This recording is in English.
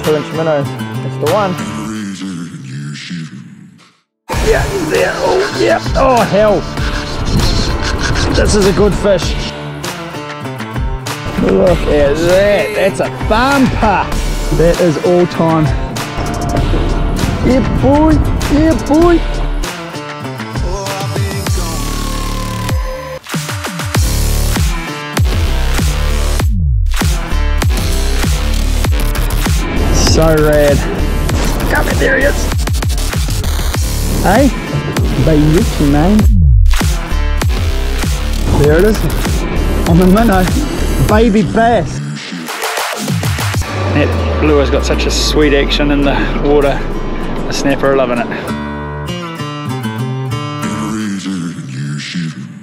2-inch minnow. That's the one. Yeah, he's there. Oh, yeah. Oh, hell. This is a good fish. Look at that. That's a thumper. That is all time. Yeah, boy. Yeah, boy. So rad. Come in, there he is. Hey, BaitJunkie, man. There it is. On the minnow, baby bass. That lure's got such a sweet action in the water. The snapper are loving it.